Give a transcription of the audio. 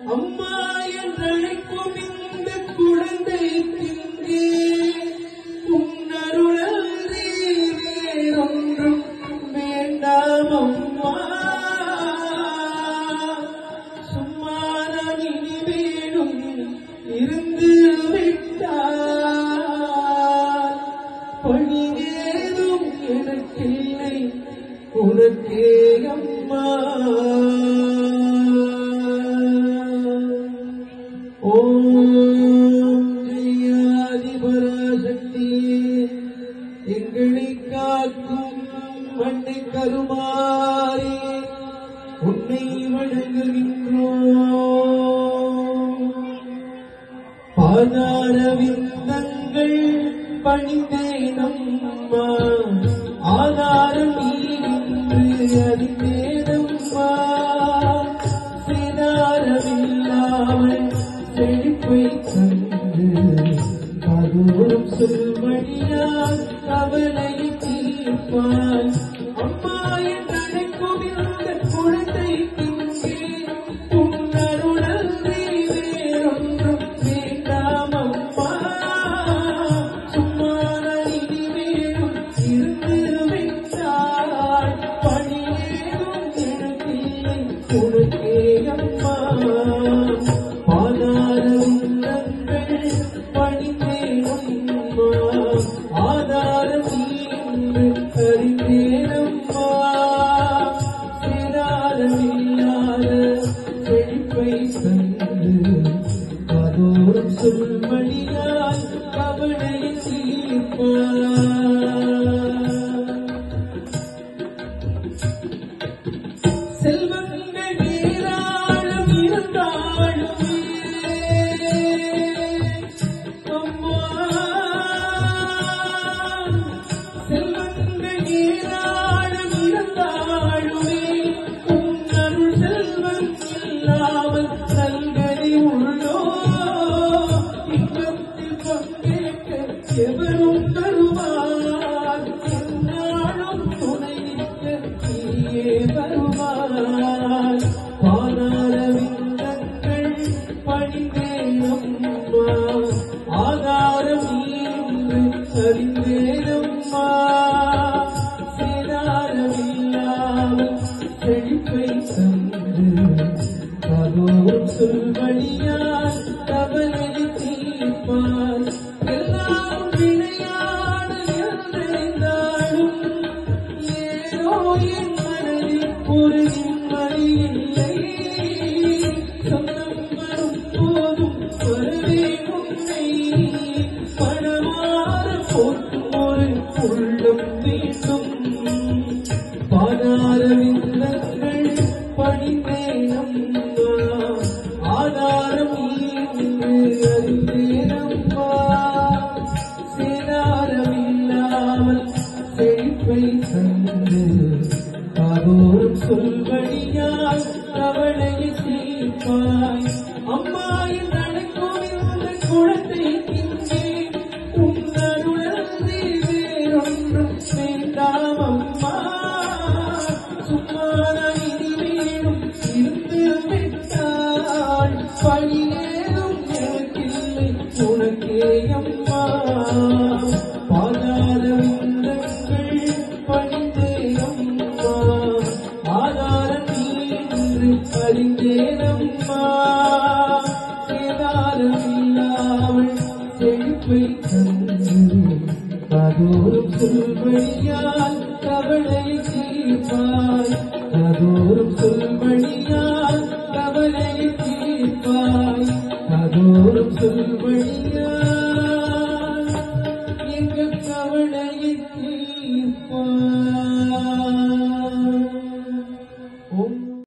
அம்மா என்றழைக்கும் இந்த குழந்தைக்கு உன்னருளன்றி வேறொன்றும் வேண்டாம் அம்மா. சும்மா நான் இனி வேணும் இருந்து விட்டார். பணியேதும் எனக்கில்லை உனக்கே அம்மா. ஓம் ஜெயாதிபராசக்தி எங்களை காக்கும் மண்ணை கருமாறி உன்னை வணங்குகின்றோம். பாதார விந்தங்கள் பணிந்தேனம்மா, ஆதாரம் நீ என்று அறிந்தேனம்மா. சேதாரமில்லாமல் செழிப்பை தந்து அதோறும் சொல்வழியால் கவலையை தீர்ப்பாய். அம்மா என்றழைக்கும் இந்த குழந்தைக்கு உன்னருளன்றி வேறொன்றும் வேண்டாம் அம்மா. சும்மா இனி வேணும் இருந்து விட்டாள். பணியேதும் எனக்கில்லை உனக்கே அம்மா. பாதார விந்தங்கள் பணிந்தேனம்மா, ஆதாரம் நீ என்று அறிந்தேனம்மா. சேதாரமில்லாத செழிப்பை தந்து அதோறும் சொல்வழியாய் கவலையை தீர்ப்பாய். செல்வங்கள் ஏராளம் இருந்தாலும் அம்மா, செல்வங்கள் ஏராளம் இருந்தாலுமே உன்னருள் செல்வம் இல்லாமல் நல்கதி உள்ளோ. இன்பத்தில் பங்கேற்க எவரும் தருவார். என்னாலும் துணை நிற்க நீயே வருவார். பாதார விந்தங்கள் பணிந்தேனம்மா, ஆதாரம் நீ என்று அறிந்தேனம்மா. சேதாரமில்லாமல் செழிப்பை தந்து அதோறும் சொல்வழியால் கவலையை தீர்ப்பார். எல்லாம் விளையாட இருந்தாலும் ஏனோ என் மனதில் ஒரு நிம்மதி இல்லை. சொந்தம் வரும் போதும் வருவே உன்னை பணமாற போற்றும் ஒரு உள்ளம் வேண்டும். பாதார விந்தங்கள் பணிந்தேனம்மா, ஆதாரம் நீ என்று அறிந்தேனம்மா. சேதாரமில்லாமல் செழிப்பை தந்து அதோறும் சொல்வழியால் கவலையை தீர்ப்பாய். அம்மா என்றழைக்கும் இந்த குழந்தைக்கு உன்னருளன்றி வேறொன்றும் வேண்டாம் அம்மா. சும்மா இனி வேணும் இருந்து விட்டாள். பணியேதும் எனக்கில்லை உனக்கே அம்மா. பாதார விந்தங்கள் பணிந்தேனம்மா, ஆதாரம் நீ என்று அறிந்தேனம்மா. சேதாரமில்லாமல் செழிப்பை தந்து அதோறும் சொல்வழியால் கவலையை தீர்ப்பாய். அதோறும் சொல்வழியால்